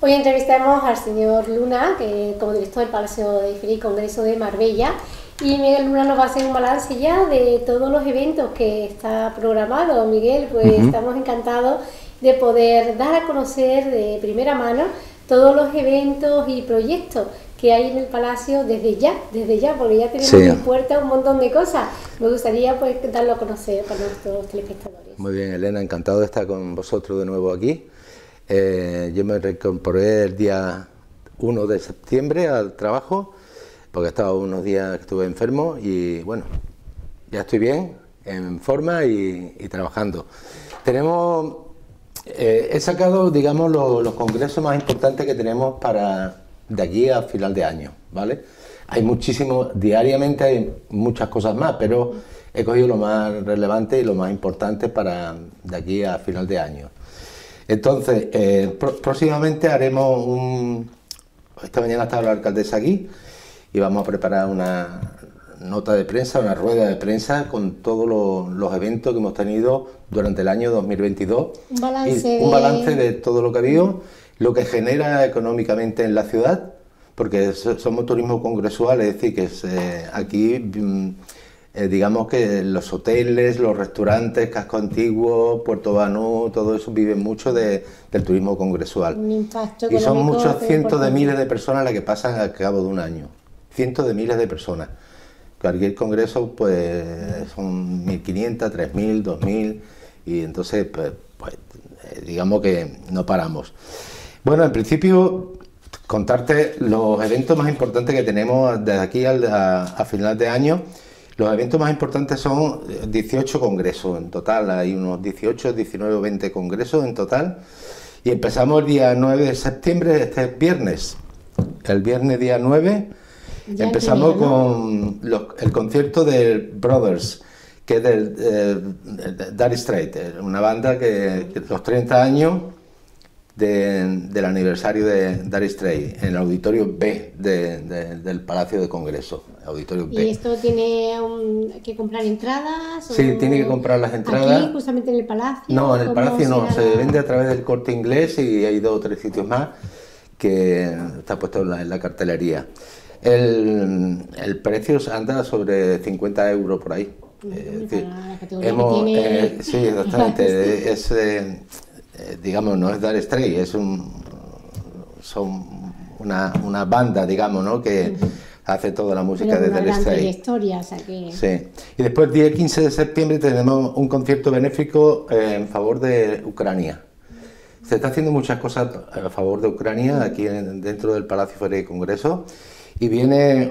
Hoy entrevistamos al señor Luna, que como director del Palacio de Feria y Congreso de Marbella, y Miguel Luna nos va a hacer un balance ya de todos los eventos que está programado. Miguel, pues estamos encantados de poder dar a conocer de primera mano todos los eventos y proyectos que hay en el Palacio desde ya, porque ya tenemos en puerta un montón de cosas. Me gustaría pues darlo a conocer para nuestros telespectadores. Muy bien, Elena, encantado de estar con vosotros de nuevo aquí. Yo me reincorporé el día 1 de septiembre al trabajo, porque estaba unos días que estuve enfermo y bueno, ya estoy bien, en forma y trabajando. Tenemos, he sacado, digamos, los congresos más importantes que tenemos para de aquí a final de año, ¿vale? Hay muchísimos, diariamente hay muchas cosas más, pero he cogido lo más relevante y lo más importante para de aquí a final de año. Entonces, próximamente haremos esta mañana estaba la alcaldesa aquí y vamos a preparar una nota de prensa, una rueda de prensa con todos los eventos que hemos tenido durante el año 2022. Un balance de todo lo que ha habido, lo que genera económicamente en la ciudad, porque somos turismo congresual, es decir, que aquí digamos que los hoteles, los restaurantes, Casco Antiguo, Puerto Banús, todo eso vive mucho del turismo congresual. Un impacto y son muchos cientos importante. de miles de personas las que pasan al cabo de un año. Cientos de miles de personas. Cualquier congreso pues son 1.500, 3.000, 2.000 y entonces pues, digamos que no paramos. Bueno, en principio contarte los eventos más importantes que tenemos desde aquí a final de año. Los eventos más importantes son 18 congresos en total, hay unos 18, 19 o 20 congresos en total. Y empezamos el día 9 de septiembre, este es viernes. El viernes día 9 ya empezamos con el concierto de Brothers, que es del Dire Straits, una banda que los 30 años del aniversario de Dire Straits, en el auditorio B del Palacio de Congreso. Auditorio B. ¿Y esto tiene que comprar entradas? Sí, tiene que comprar las entradas. ¿Aquí, justamente en el Palacio? No, en el Palacio no, se vende a través del Corte Inglés y hay 2 o 3 sitios más que está puesto en la cartelería. El precio anda sobre 50 euros por ahí. La categoría que tiene... sí, exactamente. Es, digamos, no es Dire Straits, son una banda, digamos, ¿no? Que hace toda la música de Dire Straits. Historia, o sea que... Sí. Y después, el día 15 de septiembre, tenemos un concierto benéfico en favor de Ucrania. Se está haciendo muchas cosas a favor de Ucrania aquí dentro del Palacio Feria y Congreso. Y viene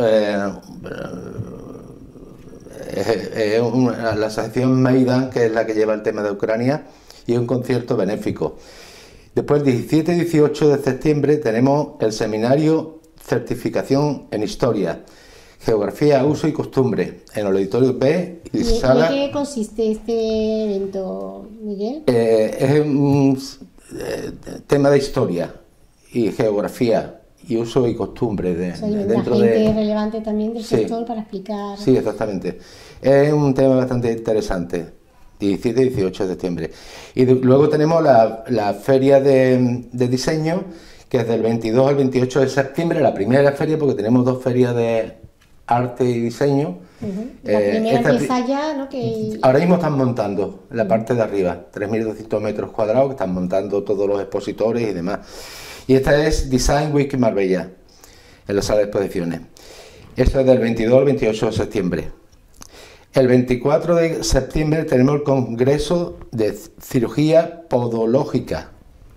la asociación Maidan, que es la que lleva el tema de Ucrania, y un concierto benéfico. Después, el 17 y 18 de septiembre, tenemos el seminario Certificación en Historia, Geografía, Uso y Costumbre, en el auditorio B y sala. ¿En qué consiste este evento, Miguel? Es un tema de historia y geografía y uso y costumbre dentro de relevante también del sector para explicar. Sí, exactamente. Es un tema bastante interesante. 17 y 18 de septiembre. Y luego tenemos la feria de diseño, que es del 22 al 28 de septiembre, la primera feria, porque tenemos 2 ferias de arte y diseño. La primera empieza ya, ¿no? Ahora mismo están montando la parte de arriba, 3.200 metros cuadrados, que están montando todos los expositores y demás. Y esta es Design Week Marbella, en la sala de exposiciones. Esta es del 22 al 28 de septiembre. El 24 de septiembre tenemos el Congreso de Cirugía Podológica,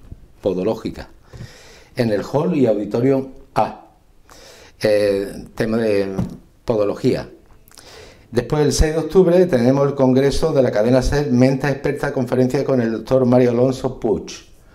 en el Hall y Auditorio A, tema de podología. Después, el 6 de octubre, tenemos el Congreso de la cadena SER, Mentes Experta, conferencia con el doctor Mario Alonso Puig.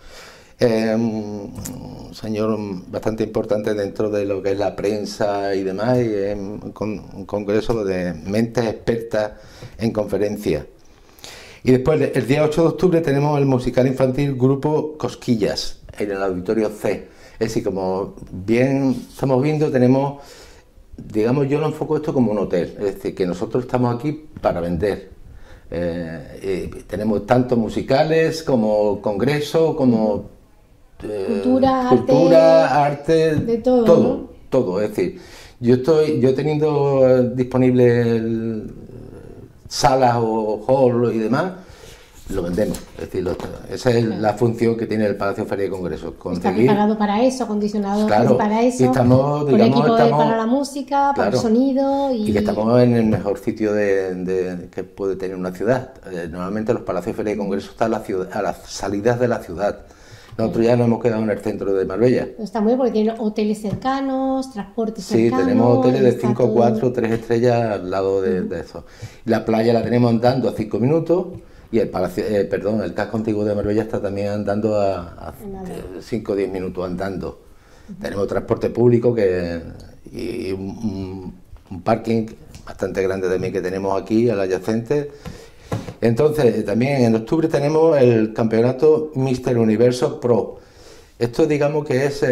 Un señor bastante importante dentro de lo que es la prensa y demás, y es un congreso de mentes expertas en conferencia. Y después, el día 8 de octubre, tenemos el musical infantil Grupo Cosquillas, en el auditorio C. Es decir, como bien estamos viendo, tenemos, digamos, yo lo enfoco esto como un hotel, es decir, que nosotros estamos aquí para vender. Tenemos tanto musicales como congresos, como cultura, arte, de todo, todo, ¿no? todo. Es decir, yo teniendo disponible salas o hall y demás, lo vendemos. Es decir, esa es la función que tiene el Palacio Feria y Congresos. Está preparado para eso, acondicionado claro, para eso, y estamos, con digamos, equipo para la música, para claro, el sonido. Y que estamos en el mejor sitio que puede tener una ciudad. Normalmente los Palacios Feria y Congresos están a las salidas de la ciudad. Nosotros ya nos hemos quedado en el centro de Marbella. Está muy bien porque tiene hoteles cercanos, transportes Sí, cercanos. tenemos hoteles de 5, todo... 4, 3 estrellas al lado de eso. La playa la tenemos andando a 5 minutos y el palacio, el casco antiguo de Marbella está también andando a 5 o 10 minutos andando. Tenemos transporte público y un parking bastante grande también que tenemos aquí, al adyacente. Entonces, también en octubre tenemos el campeonato Mister Universo Pro. Esto digamos que es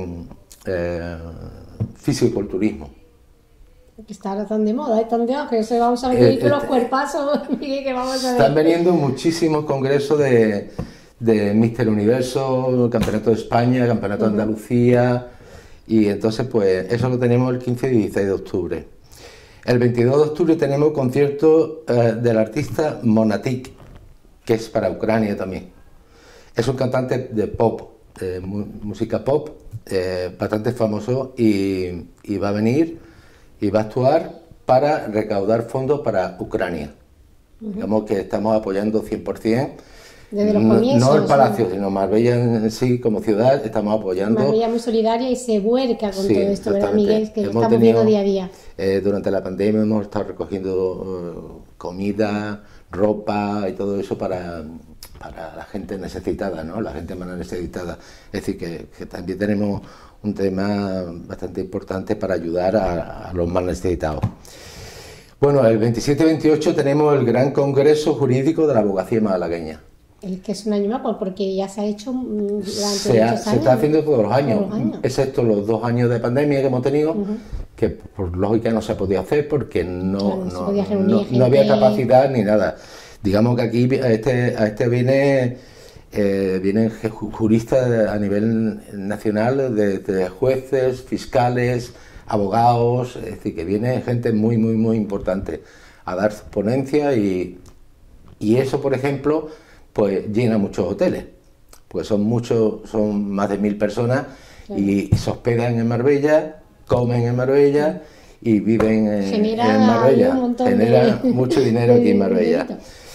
fisiculturismo. Que está ahora tan de moda, es tan de auge, eso vamos a ver con los cuerpazos, Miguel, que vamos a ver. Están veniendo muchísimos congresos de Mister Universo, Campeonato de España, Campeonato de Andalucía, y entonces pues eso lo tenemos el 15 y 16 de octubre. El 22 de octubre tenemos concierto del artista Monatik, que es para Ucrania también. Es un cantante de pop, música pop, bastante famoso, y va a venir y va a actuar para recaudar fondos para Ucrania. Digamos que estamos apoyando 100%. Desde los comienzos, no el Palacio, sino Marbella en sí como ciudad, estamos apoyando. Marbella muy solidaria y se vuelca con todo esto, ¿verdad, Miguel? Que lo estamos tenido, viendo día a día. Durante la pandemia hemos estado recogiendo comida, ropa y todo eso para la gente necesitada, ¿no? La gente más necesitada. Es decir, que también tenemos un tema bastante importante para ayudar a los más necesitados. Bueno, el 27 y 28 tenemos el Gran Congreso Jurídico de la Abogacía Malagueña. El que es un año más, porque ya se ha hecho durante se está haciendo todos los años, excepto los 2 años de pandemia que hemos tenido, que por lógica no se podía hacer porque no había capacidad ni nada. Digamos que aquí a este vienen juristas a nivel nacional, de jueces, fiscales, abogados, es decir, que viene gente muy, muy, muy importante a dar ponencia y eso, por ejemplo, pues llena muchos hoteles, pues son más de 1000 personas y se hospedan en Marbella, comen en Marbella y viven en Marbella. Genera mucho dinero aquí en Marbella.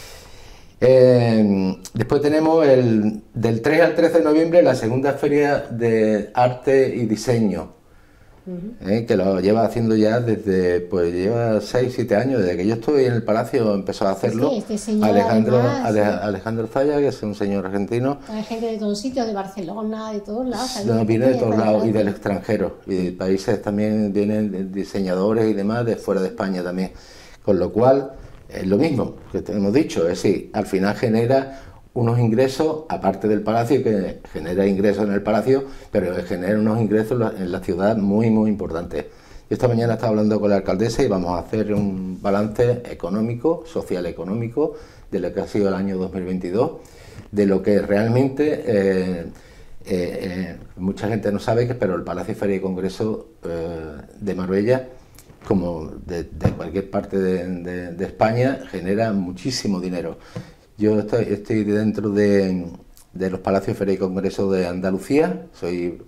Después tenemos del 3 al 13 de noviembre la segunda feria de arte y diseño, que lo lleva haciendo ya lleva 6 o 7 años, desde que yo estuve en el Palacio empezó a hacerlo. Sí, este señor Alejandro Zaya, que es un señor argentino. Hay gente de todos sitios, de Barcelona, de todos lados. Viene de todos lados y del extranjero, y de países también vienen diseñadores y demás de fuera de España también, con lo cual es lo mismo que te hemos dicho, es decir, al final genera unos ingresos, aparte del Palacio, que genera ingresos en el Palacio, pero genera unos ingresos en la ciudad muy, muy importantes. Yo esta mañana estaba hablando con la alcaldesa y vamos a hacer un balance económico, social económico, de lo que ha sido el año 2022, de lo que realmente mucha gente no sabe, pero el Palacio Feria y Congreso de Marbella, como de cualquier parte de España, genera muchísimo dinero. Yo estoy dentro de los Palacios Feria y Congreso de Andalucía, soy,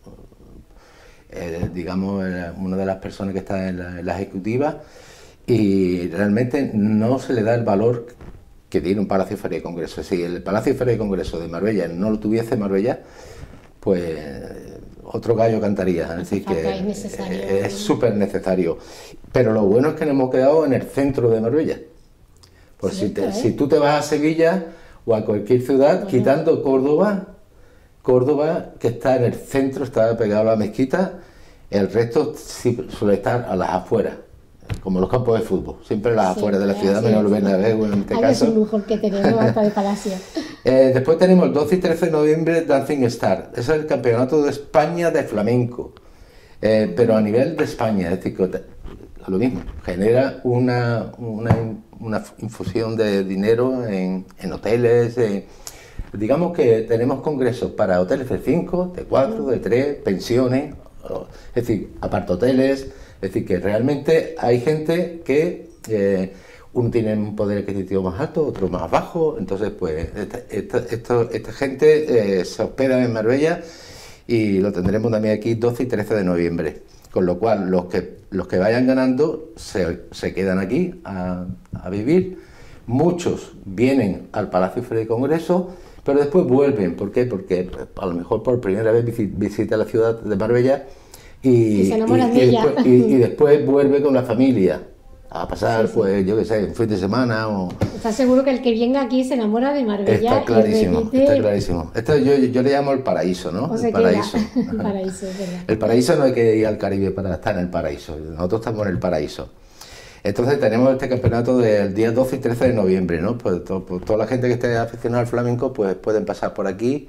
digamos, una de las personas que está en la ejecutiva, y realmente no se le da el valor que tiene un Palacio Feria y Congreso. Si el Palacio Feria y Congreso de Marbella no lo tuviese Marbella, pues otro gallo cantaría, es decir, que es súper necesario. Pero lo bueno es que nos hemos quedado en el centro de Marbella. Pues si tú te vas a Sevilla o a cualquier ciudad, quitando Córdoba, que está en el centro, está pegado a la mezquita, el resto suele estar a las afueras, como los campos de fútbol, siempre a las afueras de la ciudad, menos el Bernabéu en este caso. Es un lujo el que tenemos hasta el Palacio. Después tenemos el 12 y 13 de noviembre Dancing Star, ese es el campeonato de España de flamenco, pero a nivel de España, es decir, lo mismo, genera una infusión de dinero en hoteles, digamos que tenemos congresos para hoteles de 5, de 4, de 3, pensiones, es decir, apartoteles, es decir, que realmente hay gente que uno tiene un poder adquisitivo más alto, otro más bajo, entonces pues esta gente se hospeda en Marbella y lo tendremos también aquí 12 y 13 de noviembre, con lo cual los que vayan ganando se quedan aquí a vivir. Muchos vienen al Palacio Feria y Congreso, pero después vuelven. ¿Por qué? Porque a lo mejor por primera vez visita la ciudad de Marbella y se enamoran de ella. Y después vuelve con la familia a pasar, sí, pues yo qué sé, un fin de semana o... ¿Estás seguro que el que venga aquí se enamora de Marbella? Está clarísimo, está clarísimo. Esto yo le llamo el paraíso, ¿no? O sea, el paraíso. El paraíso, es verdad. El paraíso no hay que ir al Caribe para estar en el paraíso. Nosotros estamos en el paraíso. Entonces tenemos este campeonato del día 12 y 13 de noviembre, ¿no? Pues toda la gente que esté aficionada al flamenco pues pueden pasar por aquí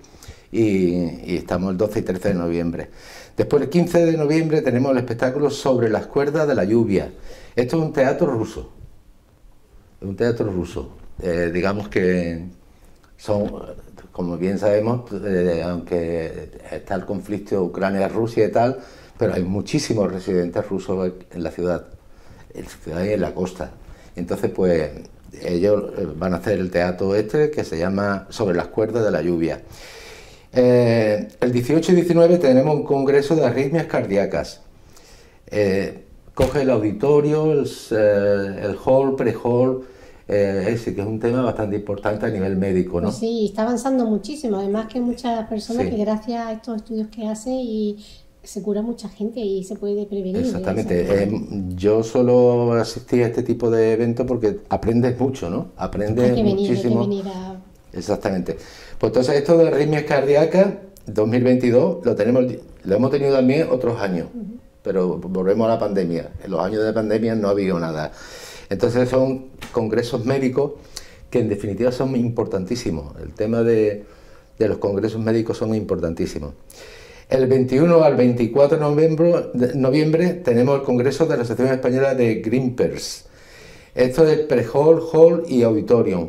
y estamos el 12 y 13 de noviembre. Después el 15 de noviembre tenemos el espectáculo Sobre las cuerdas de la lluvia. Esto es un teatro ruso. Es un teatro ruso. Digamos que son, como bien sabemos, aunque está el conflicto Ucrania-Rusia y tal, pero hay muchísimos residentes rusos en la ciudad y en la costa. Entonces, pues, ellos van a hacer el teatro que se llama Sobre las cuerdas de la lluvia. El 18 y 19 tenemos un congreso de arritmias cardíacas. Coge el auditorio, el hall, pre-hall, ese que es un tema bastante importante a nivel médico, ¿no? Pues sí, está avanzando muchísimo. Además que hay muchas personas que gracias a estos estudios que hace y se cura mucha gente y se puede prevenir. Exactamente. Yo solo asistí a este tipo de eventos porque aprendes mucho, ¿no? Aprendes muchísimo. Hay que venir a... Exactamente. Pues entonces esto de arritmias cardíacas 2022 lo hemos tenido también otros años, pero volvemos a la pandemia. En los años de pandemia no ha habido nada. Entonces son congresos médicos que en definitiva son importantísimos. El tema de los congresos médicos son importantísimos. El 21 al 24 de noviembre tenemos el Congreso de la Asociación Española de Greenpeers. Esto es pre-hall, hall y auditorium.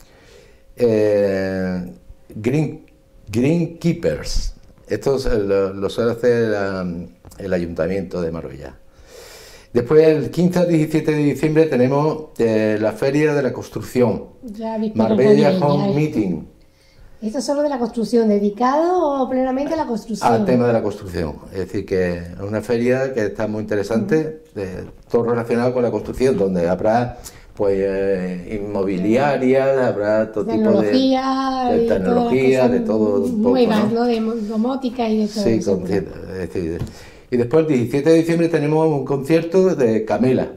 Greenkeepers. Esto lo suele hacer el Ayuntamiento de Marbella. Después, el 15 al 17 de diciembre, tenemos la Feria de la Construcción. Marbella Home Meeting. ¿Esto es solo de la construcción, dedicado plenamente a la construcción? Al tema de la construcción. Es decir, que es una feria que está muy interesante, todo relacionado con la construcción, donde habrá pues inmobiliaria, habrá todo tipo de tecnología, de todo un poco, nuevas, ¿no? De domótica y de todo. Sí, eso. es decir, y después el 17 de diciembre tenemos un concierto de Camela.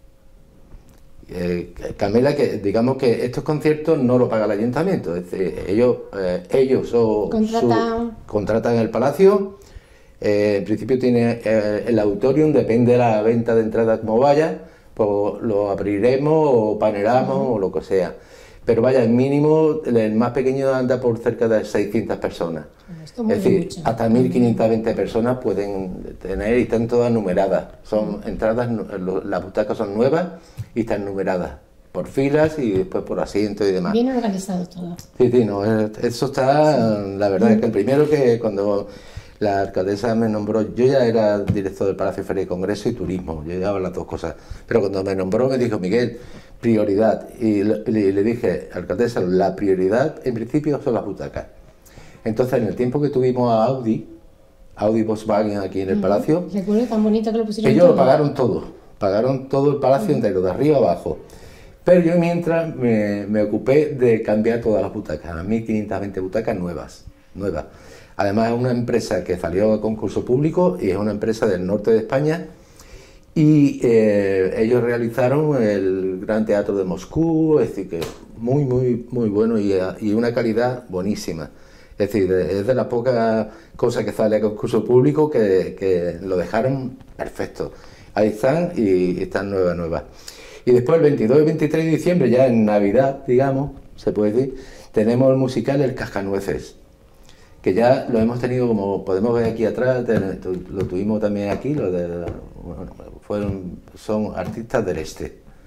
Camela, que digamos que estos conciertos no lo paga el ayuntamiento, es decir, ellos contratan el palacio. En principio tiene el auditorium, depende de la venta de entradas como vaya, pues lo abriremos o paneramos o lo que sea. Pero vaya, el mínimo, el más pequeño anda por cerca de 600 personas. Es decir, mucho. Hasta 1520 personas pueden tener y están todas numeradas. Son entradas, las butacas son nuevas y están numeradas por filas y después por asientos y demás. Bien organizado todo. Sí, no, eso está, la verdad es que el primero que cuando la alcaldesa me nombró, yo ya era director del Palacio Feria y Congreso y Turismo, yo llevaba las dos cosas, pero cuando me nombró me dijo, Miguel, prioridad, y le dije, alcaldesa, la prioridad en principio son las butacas. Entonces, en el tiempo que tuvimos a Audi Volkswagen aquí en el Palacio, recuerdo tan bonito que lo pusieron. Ellos lo pagaron todo el Palacio entero, de arriba abajo. Pero yo mientras me ocupé de cambiar todas las butacas, a 1520 butacas nuevas. Además es una empresa que salió a concurso público y es una empresa del norte de España y ellos realizaron el Gran Teatro de Moscú, es decir que muy bueno y una calidad buenísima. Es decir, es de las pocas cosas que sale a concurso público que lo dejaron perfecto. Ahí están y están nuevas. Y después el 22 y 23 de diciembre, ya en Navidad, digamos, se puede decir, tenemos el musical El Cascanueces, que ya lo hemos tenido, como podemos ver aquí atrás, lo tuvimos también aquí, son artistas del este,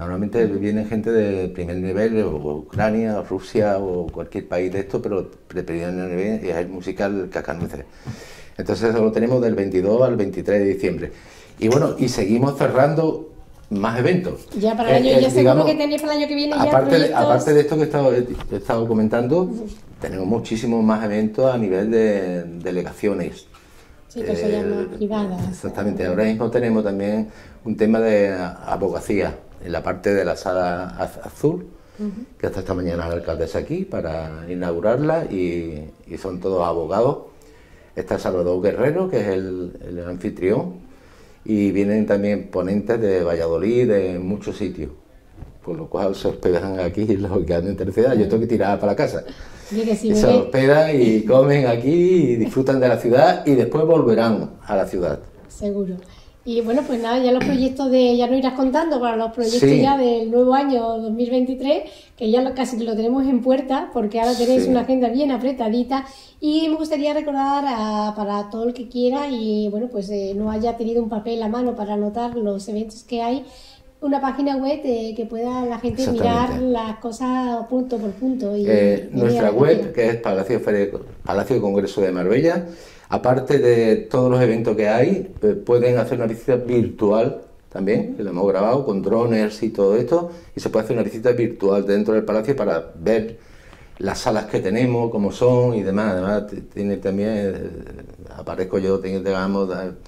Normalmente viene gente de primer nivel, o Ucrania, o Rusia, o cualquier país de esto, pero de primer nivel es el musical Cascanueces. Entonces lo tenemos del 22 al 23 de diciembre. Y bueno, y seguimos cerrando más eventos. Ya para el año, ya seguro que tenéis para el año que viene ya proyectos... Aparte de esto que he estado comentando, tenemos muchísimos más eventos a nivel de delegaciones. Sí, que se llama privadas. Exactamente. Ahora mismo tenemos también un tema de abogacía en la parte de la sala azul, que hasta esta mañana la alcaldesa aquí para inaugurarla y son todos abogados. Está Salvador Guerrero, que es el anfitrión, y vienen también ponentes de Valladolid, de muchos sitios, por lo cual se hospedan aquí los que andan en tercera. Yo tengo que tirar para la casa. Y se hospedan y comen aquí y disfrutan de la ciudad y después volverán a la ciudad. Seguro. Y bueno, pues nada, ya los proyectos ya nos irás contando para los proyectos ya del nuevo año 2023, que ya casi lo tenemos en puerta, porque ahora tenéis una agenda bien apretadita. Y me gustaría recordar para todo el que quiera y bueno, pues no haya tenido un papel a mano para anotar los eventos que hay, una página web que pueda la gente mirar las cosas punto por punto. Nuestra web, que es Palacio de Congreso de Marbella. Aparte de todos los eventos que hay, pueden hacer una visita virtual también, que lo hemos grabado con drones y todo esto, y se puede hacer una visita virtual dentro del palacio para ver las salas que tenemos, cómo son y demás. Además, tiene también, aparezco yo, digamos,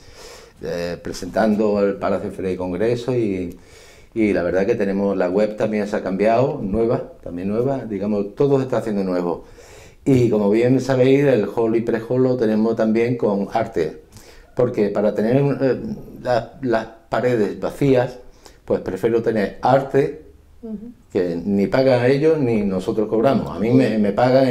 presentando el Palacio de Feria y Congreso y la verdad que tenemos la web también se ha cambiado, también nueva, digamos, todo se está haciendo nuevo. Y como bien sabéis, el hall y pre-hall lo tenemos también con arte, porque para tener las paredes vacías, pues prefiero tener arte, que ni pagan ellos ni nosotros cobramos. A mí me pagan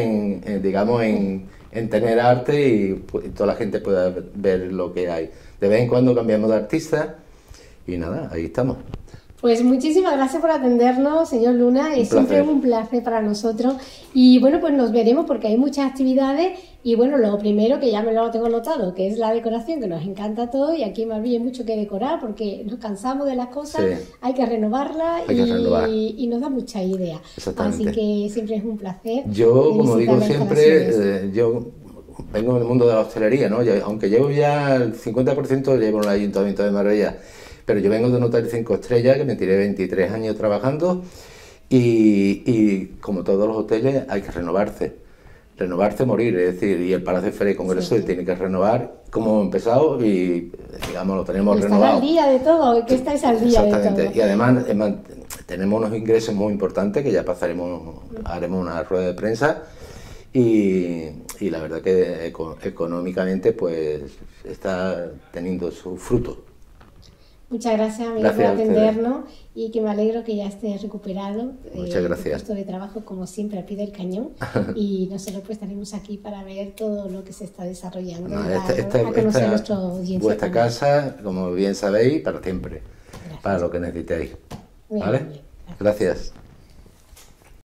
en tener arte y toda la gente pueda ver lo que hay. De vez en cuando cambiamos de artista y nada, ahí estamos. Pues muchísimas gracias por atendernos, señor Luna, es siempre un placer para nosotros y bueno, pues nos veremos porque hay muchas actividades y bueno, lo primero que ya me lo tengo notado, que es la decoración, que nos encanta todo y aquí en Marbella hay mucho que decorar porque nos cansamos de las cosas, hay que renovarlas y nos da mucha idea, así que siempre es un placer. Yo, como digo siempre, yo vengo del mundo de la hostelería, ¿no? Aunque llevo ya el 50% llevo en el Ayuntamiento de Marbella. Pero yo vengo de un hotel 5 estrellas que me tiré 23 años trabajando y como todos los hoteles hay que renovarse, morir, es decir, y el Palacio de Feria y Congreso tiene que renovar como hemos empezado y digamos lo tenemos renovado. Estar al día de todo, que estáis al día de todo. Exactamente, y además tenemos unos ingresos muy importantes que ya haremos una rueda de prensa y la verdad que económicamente pues está teniendo su fruto. Muchas gracias, Miguel, por atendernos y que me alegro que ya estés recuperado. Muchas gracias. Puesto de trabajo, como siempre, al pie del cañón. Y nosotros pues estaremos aquí para ver todo lo que se está desarrollando a conocer a nuestro audiencia. Vuestra casa, como bien sabéis, para siempre, para lo que necesitéis. ¿Vale? Bien, gracias.